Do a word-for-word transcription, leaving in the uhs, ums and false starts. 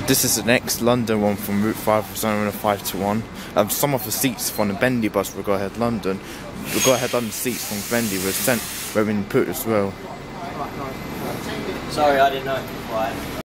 This is the next London one from Route five, it's only a five to one. Um, some of the seats from the Bendy bus will go ahead London. We'll go ahead London seats from Bendy were sent where we put as well. Sorry, I didn't know. Why?